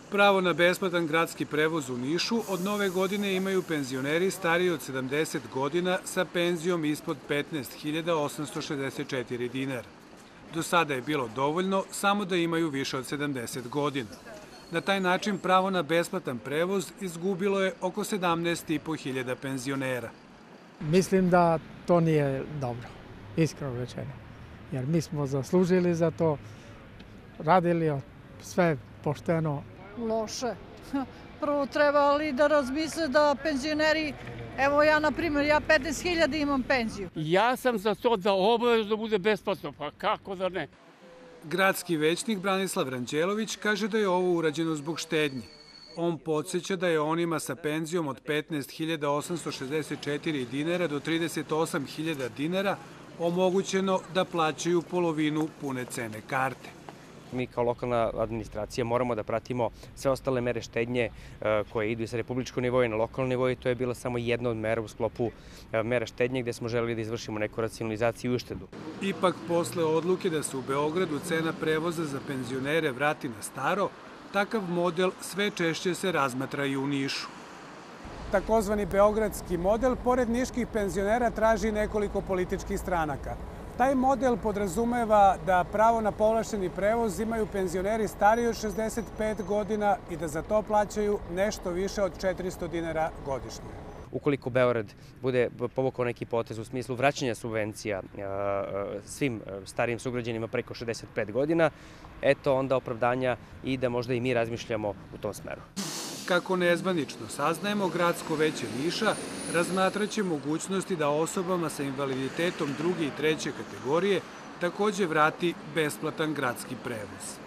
Pravo na besplatan gradski prevoz u Nišu od nove godine imaju penzioneri stariji od 70 godina sa penzijom ispod 15.864 dinara. Do sada je bilo dovoljno samo da imaju više od 70 godina. Na taj način pravo na besplatan prevoz izgubilo je oko 17.500 penzionera. Mislim da to nije dobro, iskreno rečeno. Jer mi smo zaslužili za to, radili sve pošteno. Loše. Prvo trebali da razmisle da penzioneri, evo ja na primjer, ja 15.000 imam penziju. Ja sam za to da obavezno bude besplatno, pa kako da ne? Gradski većnik Branislav Ranđelović kaže da je ovo urađeno zbog štednje. On podsjeća da je onima sa penzijom od 15.864 dinara do 38.000 dinara omogućeno da plaćaju polovinu pune cene karte. Mi kao lokalna administracija moramo da pratimo sve ostale mere štednje koje idu sa republičkog nivoa i na lokalnom nivou i to je bila samo jedna od mera u sklopu mera štednje gde smo želeli da izvršimo neku racionalizaciju i uštedu. Ipak, posle odluke da se u Beogradu cena prevoza za penzionere vrati na staro, takav model sve češće se razmatra i u Nišu. Takozvani beogradski model, pored niških penzionera, traži nekoliko političkih stranaka. Taj model podrazumeva da pravo na povlašćeni prevoz imaju penzioneri stariji od 65 godina i da za to plaćaju nešto više od 400 dinara godišnje. Ukoliko Beograd bude povukao neki potez u smislu vraćanja subvencija svim starijim sugrađanima preko 65 godina, eto onda opravdanja i da možda i mi razmišljamo u tom smeru. Kako nezvanično saznajemo, Gradsko veće Niša razmatraće mogućnosti da osobama sa invaliditetom druge i treće kategorije takođe vrati besplatan gradski prevoz.